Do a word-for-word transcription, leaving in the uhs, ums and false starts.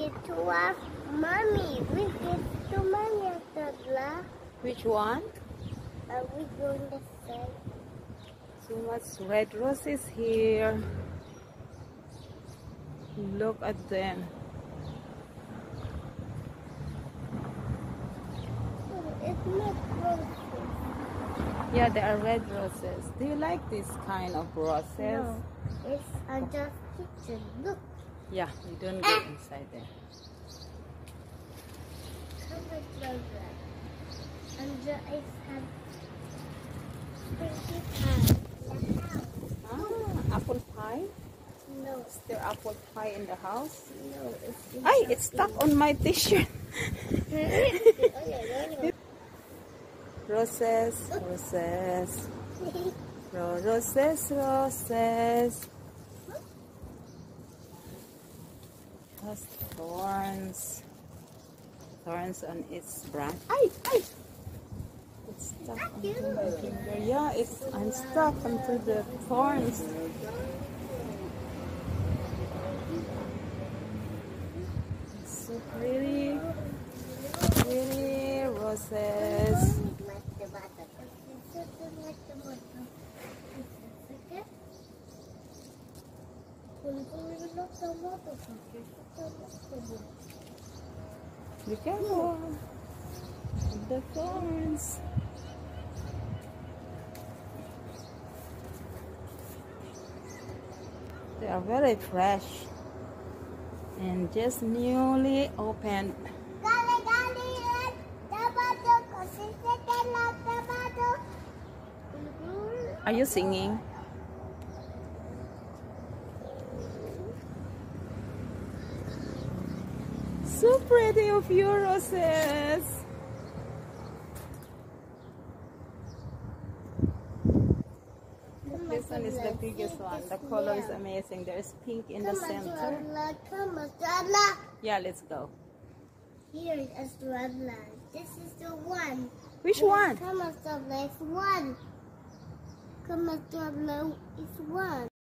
get to our mommy. We get to mommy after that. Which one? Are we going to say? So much red roses here. Look at them. It's not roses. Yeah, they are red roses. Do you like this kind of roses? No, it's uh, just kitchen. Look. Yeah, we don't go inside there. Come with Lola. And the ice has pretty pie. Ah, apple pie? No, Is there apple pie in the house? no, it's just Ay, it's stuck on my t-shirt. Roses, roses, Ro- roses, roses. Has thorns, thorns on its branch. Ay, ay! It's stuck onto my finger. Yeah, it's I'm stuck onto the thorns. It's so pretty, pretty roses. Be careful of the thorns. They are very fresh and just newly opened. Are you singing? So pretty of your roses. This one is the biggest one. The color is amazing. There's pink in the center. Yeah, let's go. Here is Estrella. This is the one. Which one? Come on, Estrella is one. Come on, Estrella is one.